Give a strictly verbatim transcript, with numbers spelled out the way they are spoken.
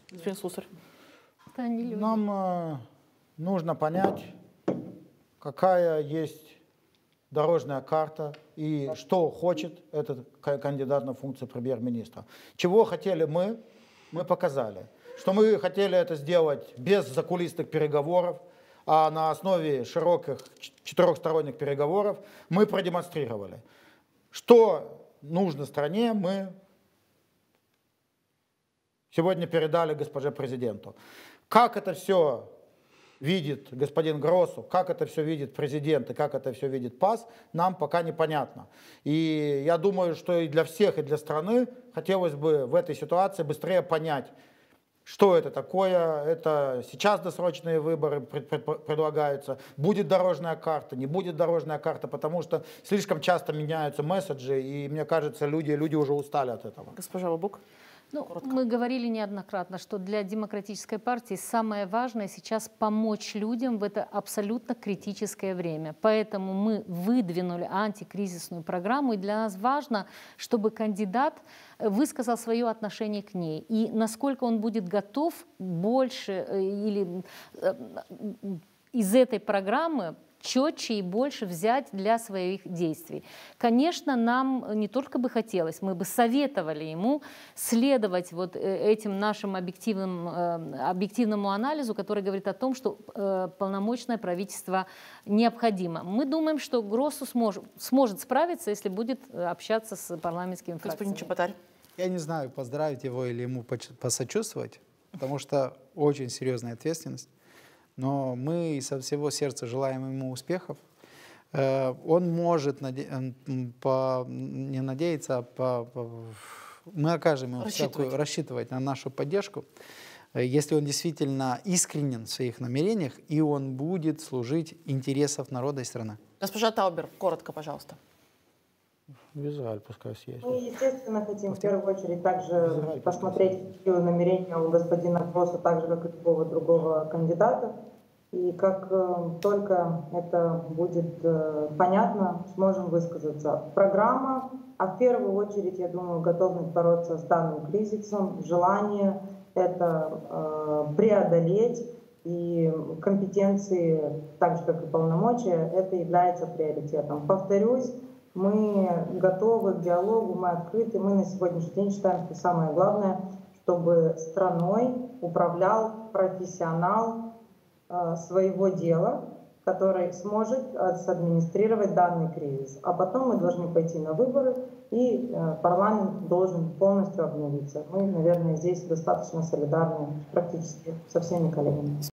Господин Слусарь. Нам э, нужно понять, какая есть дорожная карта и что хочет этот кандидат на функцию премьер-министра. Чего хотели мы, мы показали. Что мы хотели это сделать без закулисных переговоров, а на основе широких четырехсторонних переговоров мы продемонстрировали. Что нужно стране, мы сегодня передали госпоже президенту. Как это все видит господин Гроссу, как это все видит президент и как это все видит ПАС, нам пока непонятно. И я думаю, что и для всех, и для страны хотелось бы в этой ситуации быстрее понять, что это такое. Это сейчас досрочные выборы предлагаются, будет дорожная карта, не будет дорожная карта, потому что слишком часто меняются месседжи, и мне кажется, люди, люди уже устали от этого. Госпожа Бабук. Ну, мы говорили неоднократно, что для демократической партии самое важное сейчас помочь людям в это абсолютно критическое время. Поэтому мы выдвинули антикризисную программу, и для нас важно, чтобы кандидат высказал свое отношение к ней. И насколько он будет готов больше или из этой программы четче и больше взять для своих действий. Конечно, нам не только бы хотелось, мы бы советовали ему следовать вот этим нашим объективным, объективному анализу, который говорит о том, что полномочное правительство необходимо. Мы думаем, что Гроссу сможет, сможет справиться, если будет общаться с парламентскими фракциями. Господин Чеботарь. Я не знаю, поздравить его или ему посочувствовать, потому что очень серьезная ответственность. Но мы со всего сердца желаем ему успехов. Он может наде... по... не надеяться, а по... мы окажем ему рассчитывать. Всякую... рассчитывать на нашу поддержку, если он действительно искренен в своих намерениях, и он будет служить интересам народа и страны. Госпожа Таубер, коротко, пожалуйста. В Израиль пускай съездит. Мы, естественно, хотим в первую очередь также посмотреть силы намерения у господина Гросса, так же, как и любого другого кандидата. И как э, только это будет э, понятно, сможем высказаться. Программа, а в первую очередь, я думаю, готовность бороться с данным кризисом, желание это э, преодолеть, и компетенции, так же, как и полномочия, это является приоритетом. Повторюсь, мы готовы к диалогу, мы открыты, мы на сегодняшний день считаем, что самое главное, чтобы страной управлял профессионал своего дела, который сможет администрировать данный кризис. А потом мы должны пойти на выборы, и парламент должен полностью обновиться. Мы, наверное, здесь достаточно солидарны практически со всеми коллегами.